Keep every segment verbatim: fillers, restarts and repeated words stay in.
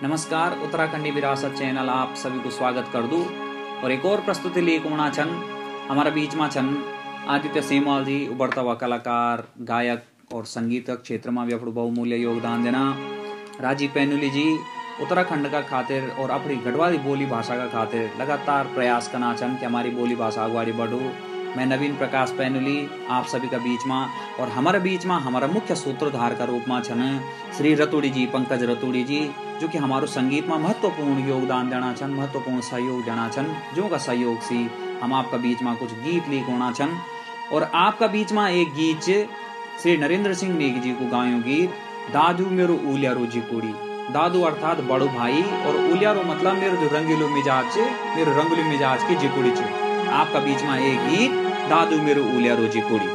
नमस्कार, उत्तराखंडी विरासत चैनल आप सभी को स्वागत कर दूँ और एक और प्रस्तुति लेकर होना छन हमारा बीच में छन आदित्य सेमवाल जी, उभरता हुआ कलाकार, गायक और संगीत क्षेत्र में भी अपना बहुमूल्य योगदान देना। राजीव पैनुली जी उत्तराखंड का खातिर और अपनी गढ़वाली बोली भाषा का खातिर लगातार प्रयास करना छन कि हमारी बोली भाषा आगे बढ़ो। मैं नवीन प्रकाश पैनुली आप सभी का बीच में और हमारे बीच में हमारा मुख्य सूत्रधार का रूप में छन श्री रतुड़ी जी, पंकज रतुड़ी जी, जो कि हमारो संगीत में महत्वपूर्ण योगदान देना छन, महत्वपूर्ण सहयोग देना छन, जो का सहयोग से हम आपका बीच में कुछ गीत लेकर होना छन। और आपका बीच में एक गीत श्री नरेंद्र सिंह नेगी जी को गायो गीत दादू मेरो उलियारो जी कुड़ी। दादू अर्थात बड़ो भाई और उलियारो मतलब मेरो जो रंगीलो मिजाज छे, मेरो रंगीलो मिजाज की जिकुड़ी छे। आपका बीच में एक गीत दादू मेरो उलियारो जी कुड़ी।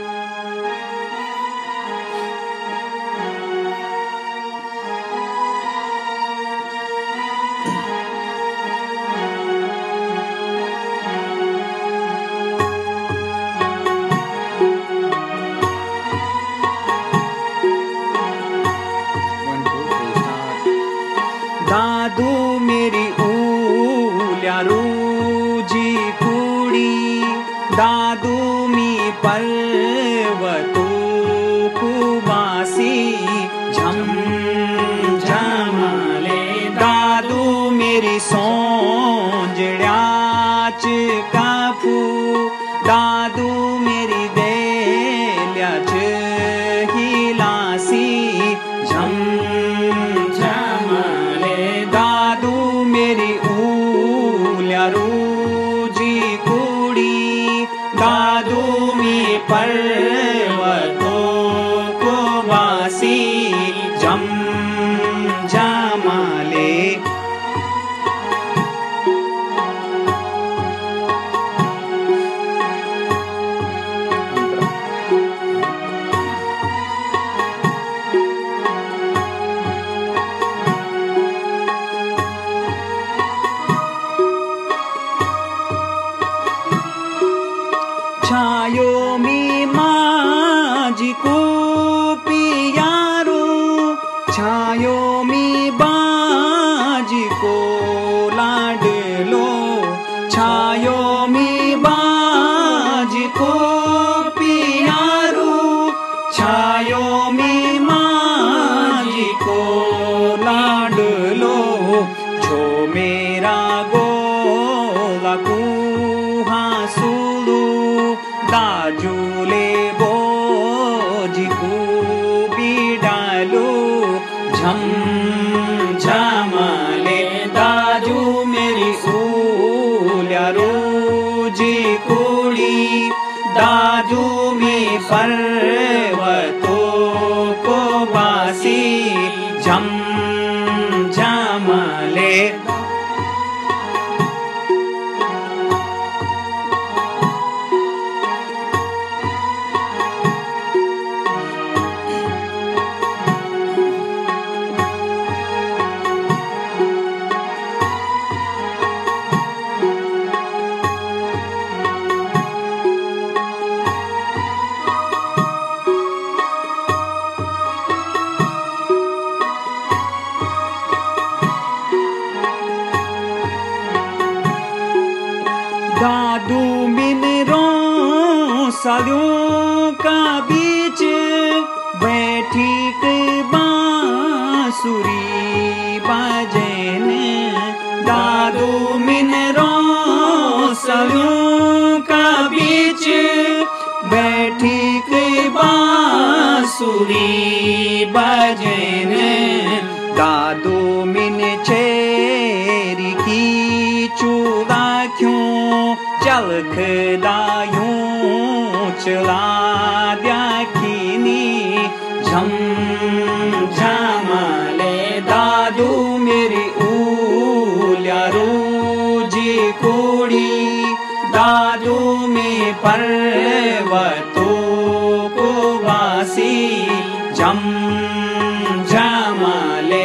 दादू मेरी उलियारो जी कुड़ी, दादू मी पर्वतो कुबासी झम झमाले, दादू मेरी सोंजड़ाच काफू, दादू मेरी देल्याच हिलासी झम झमाले, दादू मेरी उलियारो जी कुड़ी, दादू मी पर्वतो को वासी झम झमाले। छायो मी माजी को पियारो, छायो मी बाजी को लाडलो, छायो मी बाजी को पियारो, छायो मी माजी को लाडलो, जो मेरा गोला कुहा सुलू, दाजूले बोझी को भी डालो झम झमाले, दाजू मेरी उलियारो जी कुड़ी, दाजू में पर्वतो को बासी झम झमाले। दादू मिनरों सालों का बीच बैठी के बांसुरी बजने, दादू मिनरों सालों का बीच बैठी के बांसुरी बजने, दादू मिन चेरी की चूड़ा क्यों चलख दायूं चला द्याखिनी झम झमाले, दादू मेरी उलियारो जी कुड़ी, दादू में पर्वतो को वासी झम झमाले।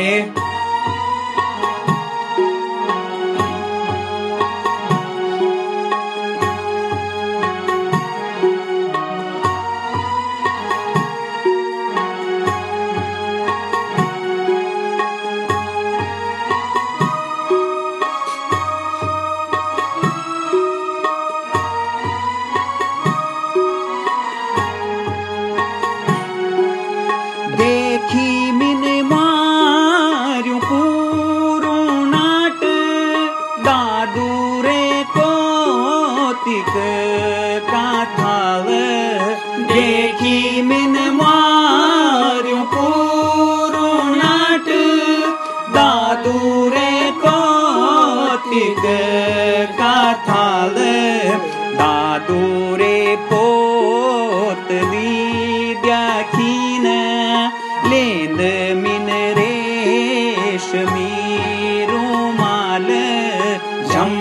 टिक का थाल दादू रे पोत दी द्याखीन लेंद मिन रेशमी रुमाल झम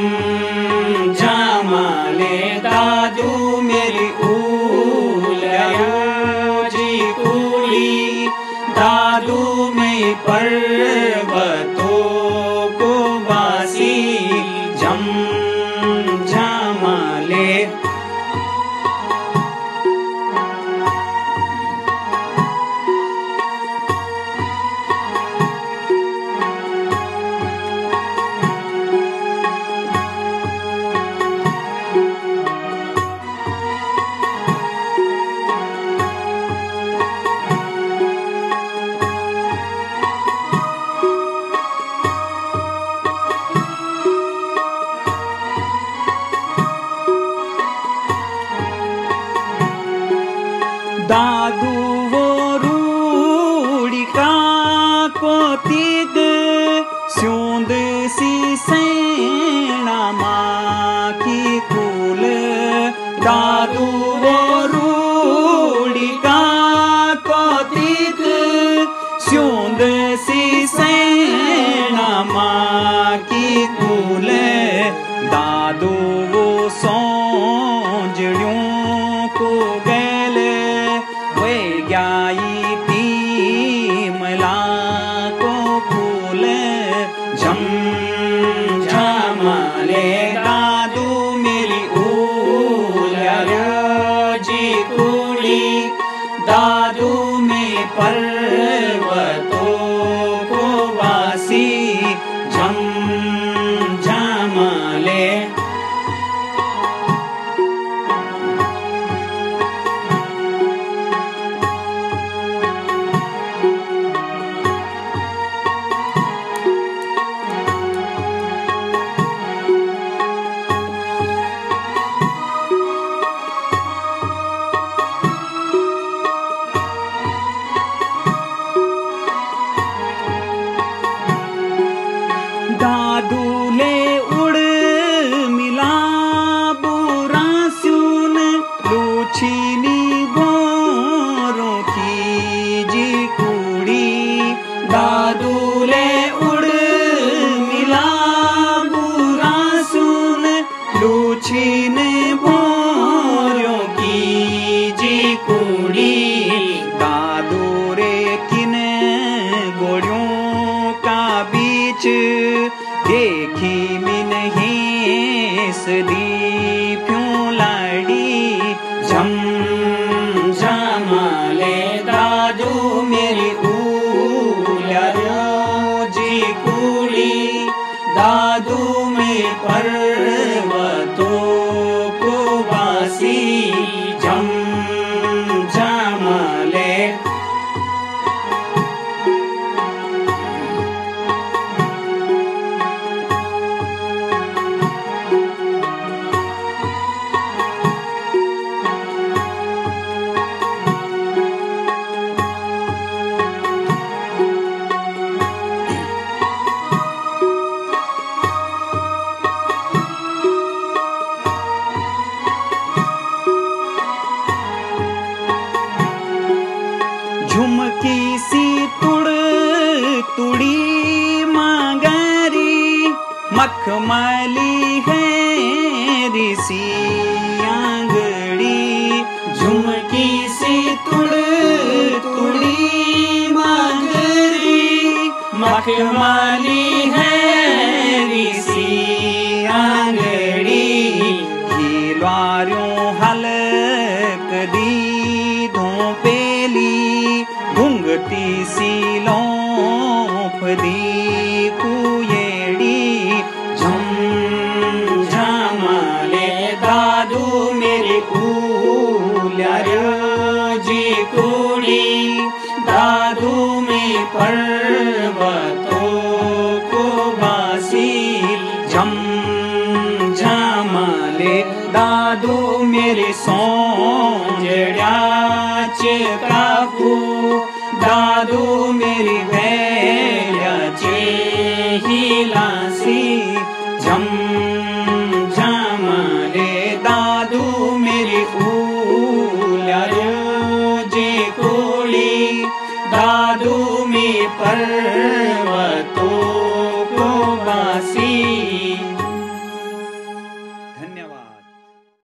झमाले दादू मेरी जी कुड़ी दादू में पर्वतों को वासी झम झमाले दादू वो रूड़ी का कोतिग स्योंद सी सैना माँ की कुल दादू वो रूड़ी का कोतिग स्योंद सी सैना माँ की कुल दादू वो सौंजड़ियों को ग्याई तीमला को फूल झम झमाले दादू मेरी जी कुड़ी दादू में पर्वतों को वासी झम झमाले दादू ले उड़ मिला बुरा स्यून लूछीनी गोरों की जी कुड़ी दादू ले उड़ मिला बुरा स्यून लूछीने गोरों की जी कुड़ी दादू रे किने गोड़ियों का बीच देखी मिन हेस दी प्यों लाड़ी झम झमाले दादू मेरी जी कुड़ी दादू में पर्वतों को वासी झम झमाले झुमकी सी तुड़ तुड़ी मांगरी मखमली है ऋषि आंगड़ी झुमकी सी तुड़ तुड़ी मांगरी मखमली है ऋषि आंगड़ी खिलवारियों हलक दी धोपेली घुंघटी सी लौंफ दी कुएड़ी झम झमाले दादू मेरी जी कुड़ी दादू में पर्वतों को वासी झम झमाले दादू मेरे सौंजड्या काकू दादू मेरी भैया चे हिलासी झम पर